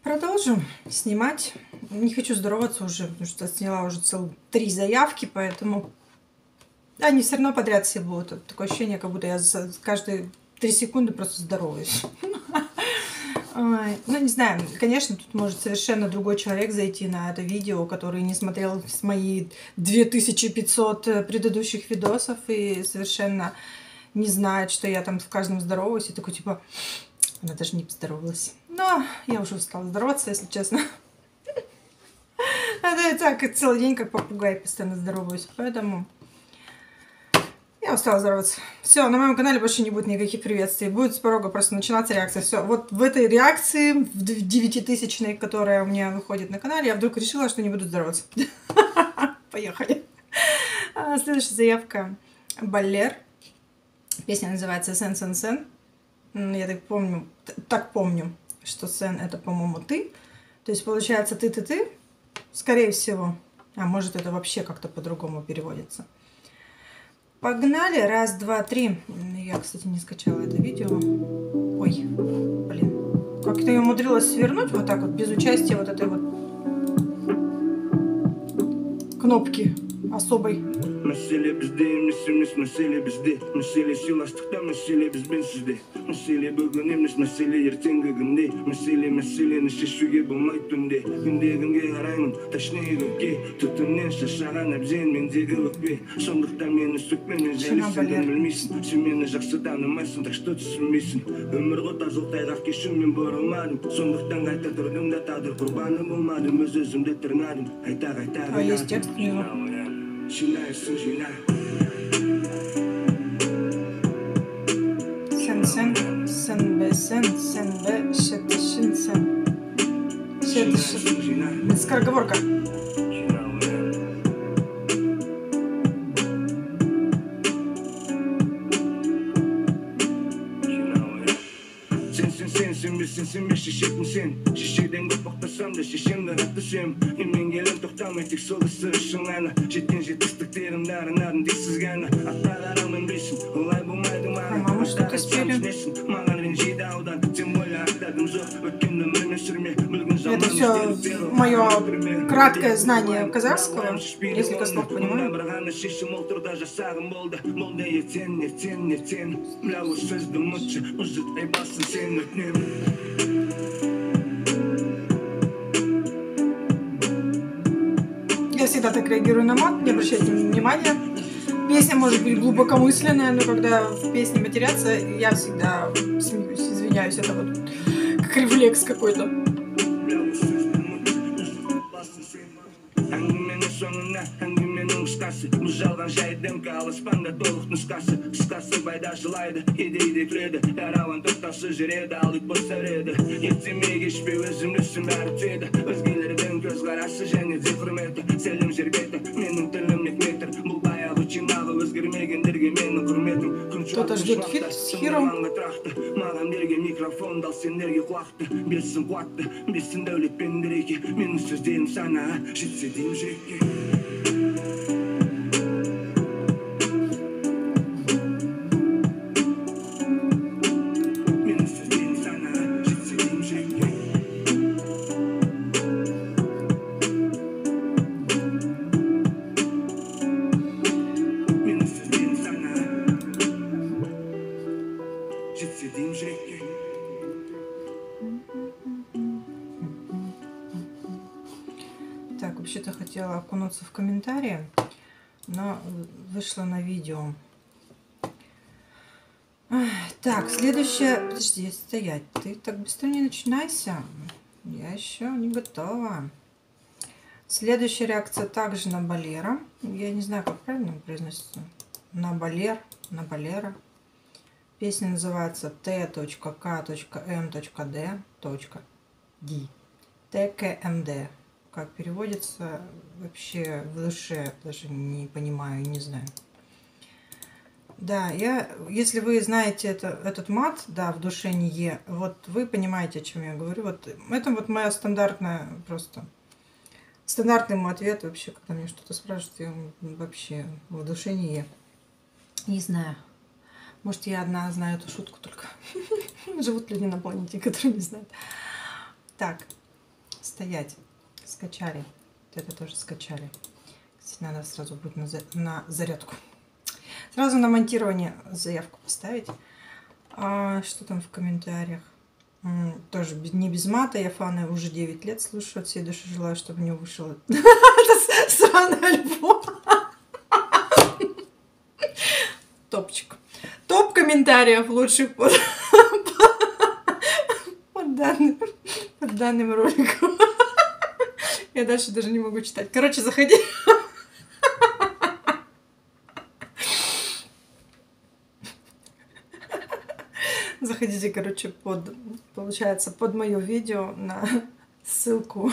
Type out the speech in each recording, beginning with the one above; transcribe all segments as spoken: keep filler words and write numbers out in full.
Продолжим снимать. Не хочу здороваться уже, потому что сняла уже целых три заявки, поэтому они все равно подряд все будут. Такое ощущение, как будто я за каждые три секунды просто здороваюсь. Ну, не знаю, конечно, тут может совершенно другой человек зайти на это видео, который не смотрел мои две тысячи пятьсот предыдущих видосов и совершенно не знает, что я там в каждом здороваюсь. И такой, типа, она даже не поздоровалась. Но я уже устала здороваться, если честно. А я так целый день, как попугай, постоянно здороваюсь. Поэтому я устала здороваться. Все, на моем канале больше не будет никаких приветствий. Будет с порога просто начинаться реакция. Все, вот в этой реакции, в девятитысячной, которая у меня выходит на канале, я вдруг решила, что не буду здороваться. Поехали. Следующая заявка. Баллер. Песня называется «Сен, сен, сен». Я так помню, так помню, что «сен» это, по-моему, ты. То есть, получается, ты-ты-ты, скорее всего. А может, это вообще как-то по-другому переводится. Погнали. Раз, два, три. Я, кстати, не скачала это видео. Ой, блин. Как-то я умудрилась свернуть вот так вот, без участия вот этой вот кнопки особой. Mesele bizde, emnisimiz mesele bizde. Mesele silastықта, mesele бізбенсізде. Mesele бүгін емес, mesele ертеңгі күнде. Mesele meселені шешуге болмай түнде. Күнде күнге қараймын, ташнее көкке. Түтіннен шашаған әбзен мендегі өкпе. Сондықтан мені сөкпе, мен жәлесіңден білмейсің. Сен мені жақсы танымайсың, так что түсінбейсің. Өмір ғой тазыл тайғақ кешумен бұрылмадым. Сондықтан қайта тұрдым да тағдыр құрбаны болмадым. Өз өзімді тырнадым, қайта қайта А есть текст у него? Жинайсың, жинай. Сен, сен, сен бе, сен, сен бе, шетішін, сен. Шетішін. Скороговорка. Сен шешетін сен, шешеден көп бақтасам да шешемді қатты сүйем. Емен келем тоқтамай тек сол ісі үшін ғана. Жеткен жетістіктерімді арынадым дейсіз ғана. Атта қараумен бейсін, олай болмайды маған. Аттағы самшынесін, маған ренжейді аудан. Тем более ақтадым жоқ, өткенді өмірмен сүрме. Это все мое краткое знание казахского, несколько слов понимаю. Шешім олтырда жасағым болды. Болды ертен, ертен, ертен. Млауы сөзді ұмытшы, ұжытпай басын сен өтінем. Я всегда так реагирую на мат, не обращайте внимания. Песня может быть глубокомысленная, но когда в песне матерятся, я всегда смеюсь, извиняюсь, это вот как рефлекс какой-то. Бұл жалған жайдың қалыспанда толық нұсқасы. Қысқасы байда жылайды, едейде күледі. Әр алан тоқтасы жүреді, алып босареді. Ертеме кешпе өзім түсім бәрі теді. Өзгелердің көз қарасы және де құрметі. Сәлем жер беті, менің тілім екі метр. Бұл баяғы чинағы өзгермегендерге менің құрметім. Кто-то ждет фит с Хиром. Маған берген микрофон дал сендерге құлақты. Берсін қуатты, берсін дәулет пен береке. Менің сөздерім сана, жетсе деймін жүрекке. Так, вообще-то хотела окунуться в комментарии, но вышла на видео. Так, следующее... Подожди, стоять. Ты так быстро не начинайся. Я еще не готова. Следующая реакция также на Баллера. Я не знаю, как правильно произносится. На Баллер, на Баллера. Песня называется тэ ка эм дэ ди. тэ ка эм дэ. Как переводится, вообще в душе даже не понимаю, не знаю. Да, я, если вы знаете это, этот мат, да, в душе не е, вот вы понимаете, о чем я говорю. Вот это вот моя стандартная просто, стандартный мой ответ вообще, когда мне что-то спрашивают, я вообще в душе не е. Не знаю. Может, я одна знаю эту шутку только. Живут люди на планете, которые не знают. Так, Стоять. Скачали. Вот это тоже скачали. Кстати, надо сразу будет на, за... на зарядку. Сразу на монтирование заявку поставить. А что там в комментариях? М -м, тоже не без мата. Я фаны уже девять лет слушаю. От всей души желаю, чтобы не вышел сраный альбом. Топчик. Топ комментариев лучших под, под, данным, под данным роликом. Я дальше даже не могу читать. Короче, заходи. Заходите, короче, под, получается, под мое видео на ссылку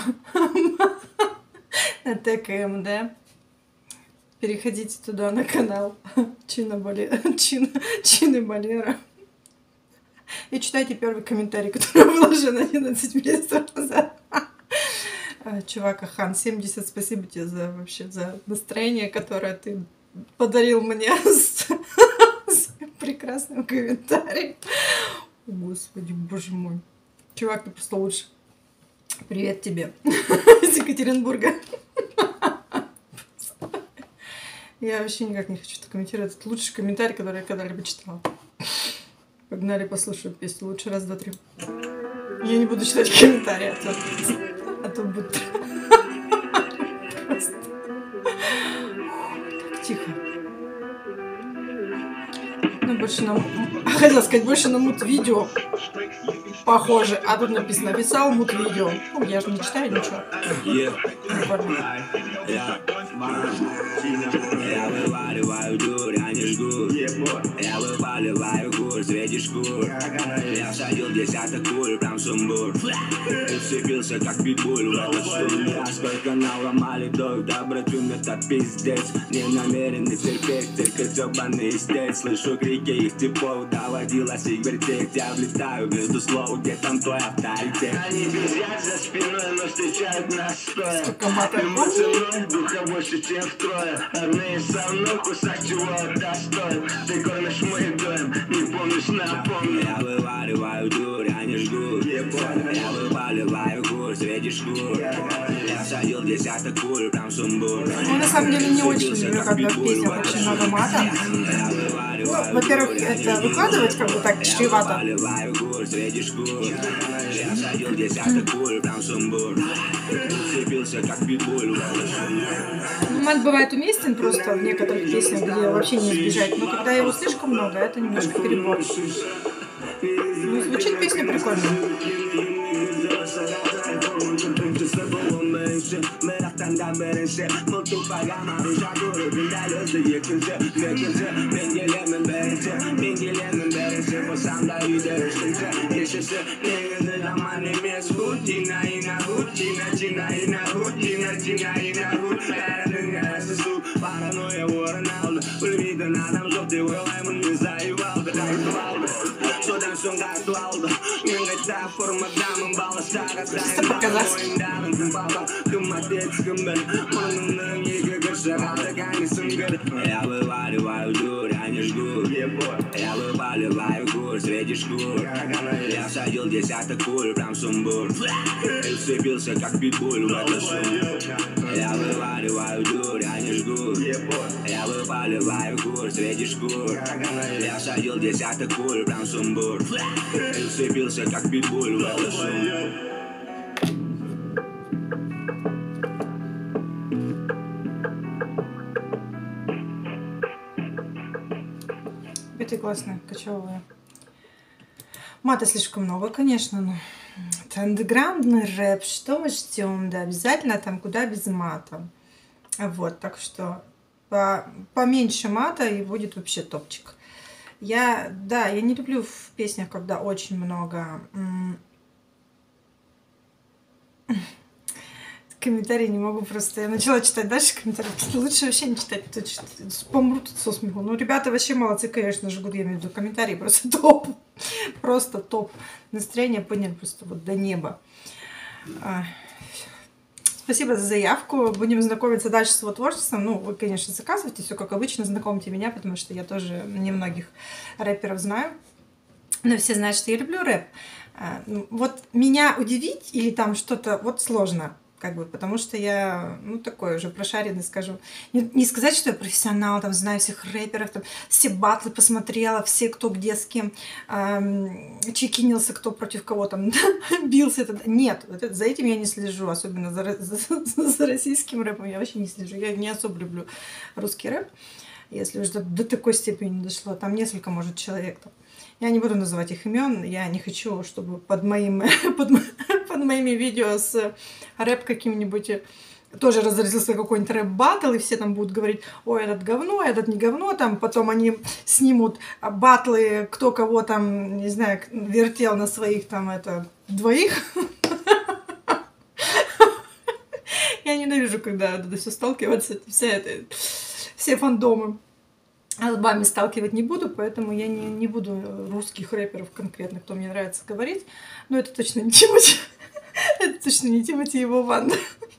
на ТКМД. Переходите туда на канал Чина Балера, Чина, Чины Балера. И читайте первый комментарий, который выложен одиннадцать месяцев назад. Чувак Ахан, семьдесят, спасибо тебе за вообще за настроение, которое ты подарил мне с, с прекрасным комментарием. Господи, боже мой. Чувак, ты просто лучше. Привет тебе из Екатеринбурга. Я вообще никак не хочу это комментировать. Это лучший комментарий, который я когда-либо читала. Погнали, послушаем песню. Лучше раз, два, три. Я не буду читать комментарии, а то, а то будет... Просто... Так, тихо. Ну, больше на... Хотела сказать, больше на мут-видео похоже. А тут написано, писал мут-видео. Ну, я же не читаю ничего. Я вываливаю дурь, а не жгут. Я вываливаю курс, видишь кур. Я всадил десяток куль, прям сумбур. И вцепился, как питбуль в этот штурм. Я сколько наломали док, да, братун, это пиздец. Не намеренный терпеть, только ёбаный истец. Слышу крики их типов, доводилось их вертеть. Я влетаю между слов, где там твой авторитет. Они безряд за спиной, но встречают нас стоя. Эмоционально, духа больше, чем втрое. Родные со мной, кусок чего достоин. Ты кормишь мой доем, не помнишь, напомни. Я вываливаю дурь, а не жгут. Я вываливаю курс, видишь кур. Я садил десяток куль, прям сумбур. Ну, на самом деле, не очень люблю, когда в песнях очень много мата. Ну, во-первых, это выкладывать как бы так чревато. Я садил десяток куль, прям сумбур. Вцепился, как питбуль. Ну, мат бывает уместен просто в некоторых песнях, где вообще не избежать. Но когда его слишком много, это немножко перебор. Ну, звучит песня прикольно. Чисто показать. Я вываливаю дурь, а не жгут. Я вываливаю курс, видишь кур. Я садил десяток куль, прям сумбур. И вцепился, как питбуль в этот шум. Я вываливаю дурь, а не жгут. Я вываливаю курс, видишь кур. Я садил десяток куль, прям сумбур. И вцепился, как питбуль в этот шум. Это классная, кочевая. Мата слишком много, конечно, но это андеграундный рэп. Что мы ждем? Да, обязательно там куда без мата. Вот, так что по, поменьше мата и будет вообще топчик. Я, да, я не люблю в песнях, когда очень много комментарии, не могу просто. Я начала читать дальше комментарии. Лучше вообще не читать. Помру тут со смеху. Ну, ребята вообще молодцы, конечно, жгут. Я имею в виду комментарии. Просто топ. Просто топ. Настроение подняли просто вот до неба. Спасибо за заявку. Будем знакомиться дальше с его творчеством. Ну, вы, конечно, заказывайте все как обычно. Знакомьте меня, потому что я тоже немногих рэперов знаю. Но все знают, что я люблю рэп. Вот меня удивить или там что-то вот сложно. Как бы, потому что я, ну, такой уже прошаренный, скажу. Не, не сказать, что я профессионал, там, знаю всех рэперов, там, все батлы посмотрела, все, кто где с кем эм, чекинился, кто против кого там бился. Это, нет, это, за этим я не слежу, особенно за, за, за российским рэпом я вообще не слежу. Я не особо люблю русский рэп, если уже до, до такой степени дошло. Там несколько, может, человек там. Я не буду называть их имен, я не хочу, чтобы под, моим, под, под моими видео с рэп каким-нибудь тоже разразился какой-нибудь рэп-баттл, и все там будут говорить, ой, этот говно, этот не говно, там потом они снимут баттлы, кто кого там, не знаю, вертел на своих там это двоих. Я ненавижу, когда это все сталкивается, вся это, все фандомы. Лбами сталкивать не буду, поэтому я не, не буду русских рэперов конкретно, кто мне нравится говорить. Но это точно не Тимати. Это точно не Тимати и его банда.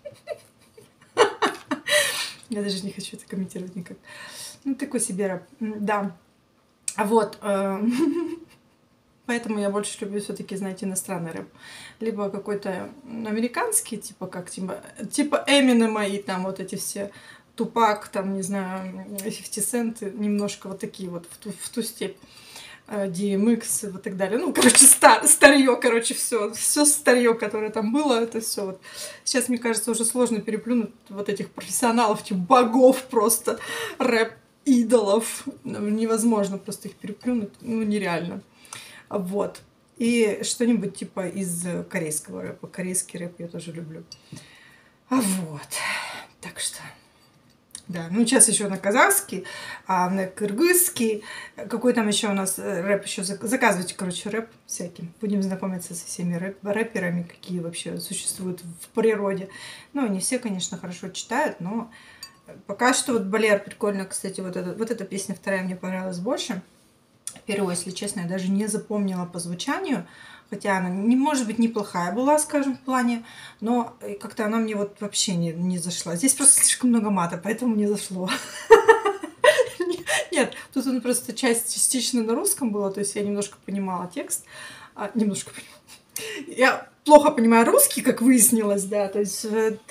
Я даже не хочу это комментировать никак. Ну, такой себе рэп. Да. Вот. Поэтому я больше люблю все-таки, знаете, иностранный рэп. Либо какой-то американский, типа как типа, типа Эминема и там вот эти все Тупак, там, не знаю, фифти Cent, немножко вот такие вот в ту, в ту степь. ди эм икс и вот так далее. Ну, короче, стар, старье, короче, все. Все старье, которое там было, это все вот. Сейчас, мне кажется, уже сложно переплюнуть вот этих профессионалов, типа богов просто, рэп-идолов. Невозможно просто их переплюнуть, ну, нереально. Вот. И что-нибудь типа из корейского рэпа. Корейский рэп я тоже люблю. Вот. Так что... Да, ну сейчас еще на казахский, а на кыргызский. Какой там еще у нас рэп еще? Заказывайте, короче, рэп всякий. Будем знакомиться со всеми рэп рэперами, какие вообще существуют в природе. Ну, не все, конечно, хорошо читают, но пока что вот Балер прикольно, кстати, вот, это, вот эта песня вторая мне понравилась больше. Первую, если честно, я даже не запомнила по звучанию. Хотя она, не может быть, неплохая была, скажем, в плане, но как-то она мне вот вообще не, не зашла. Здесь просто слишком много мата, поэтому не зашло. Нет, тут он просто часть частично на русском была, то есть я немножко понимала текст. Немножко понимала. Я плохо понимаю русский, как выяснилось, да, то есть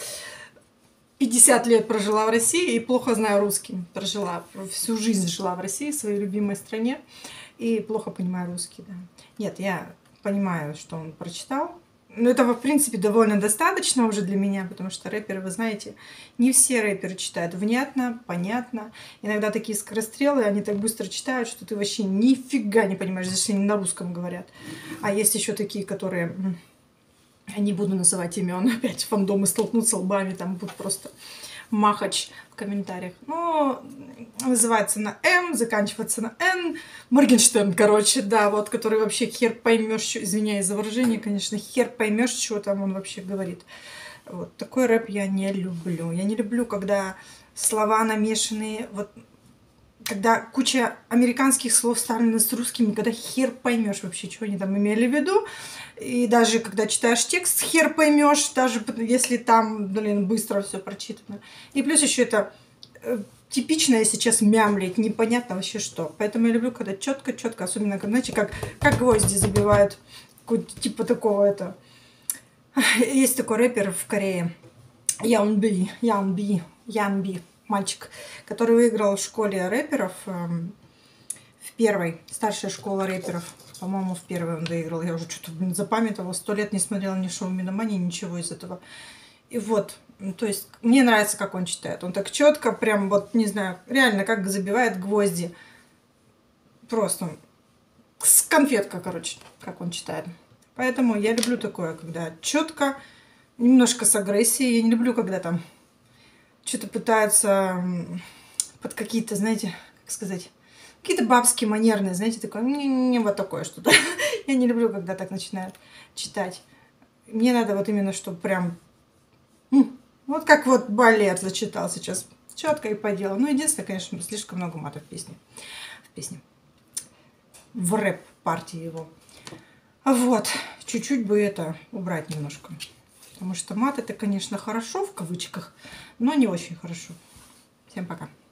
пятьдесят лет прожила в России и плохо знаю русский. Прожила, всю жизнь жила в России, в своей любимой стране, и плохо понимаю русский, да. Нет, я... понимаю, что он прочитал. Но этого, в принципе, довольно достаточно уже для меня, потому что рэперы, вы знаете, не все рэперы читают внятно, понятно. Иногда такие скорострелы, они так быстро читают, что ты вообще нифига не понимаешь, если они на русском говорят. А есть еще такие, которые... Я не буду называть имен, опять фандомы столкнутся лбами, там будут просто махач в комментариях. Но называется на М, заканчивается на Н. Моргенштерн, короче, да, вот, который вообще хер поймешь, что, извиняюсь за выражение, конечно, хер поймешь, что там он вообще говорит. Вот такой рэп я не люблю. Я не люблю, когда слова намешанные, вот, когда куча американских слов вставлены с русскими, когда хер поймешь вообще, что они там имели в виду. И даже когда читаешь текст, хер поймешь, даже если там, блин, быстро все прочитано. И плюс еще это э, типичное сейчас мямлить, непонятно вообще что. Поэтому я люблю, когда четко-четко, особенно, знаете, как, как гвозди забивают, типа такого это. Есть такой рэпер в Корее, Ян Би, Ян Би, Ян Би, мальчик, который выиграл в школе рэперов, э, в первой, старшая школа рэперов. По-моему, в первой он выиграл. Я уже что-то, блин, запамятовала. Сто лет не смотрела ни шоу Миномании, ничего из этого. И вот, то есть, мне нравится, как он читает. Он так четко, прям вот, не знаю, реально, как забивает гвозди. Просто с конфетка, короче, как он читает. Поэтому я люблю такое, когда четко, немножко с агрессией. Я не люблю, когда там что-то пытаются под какие-то, знаете, как сказать... Какие-то бабские, манерные, знаете, такое, не, не вот такое что-то. Я не люблю, когда так начинают читать. Мне надо вот именно, чтобы прям... Вот как вот Балер зачитал сейчас. Четко и по делу. Ну, единственное, конечно, слишком много мата в песне. В песне. В рэп-партии его. Вот. Чуть-чуть бы это убрать немножко. Потому что мат это, конечно, хорошо, в кавычках, но не очень хорошо. Всем пока.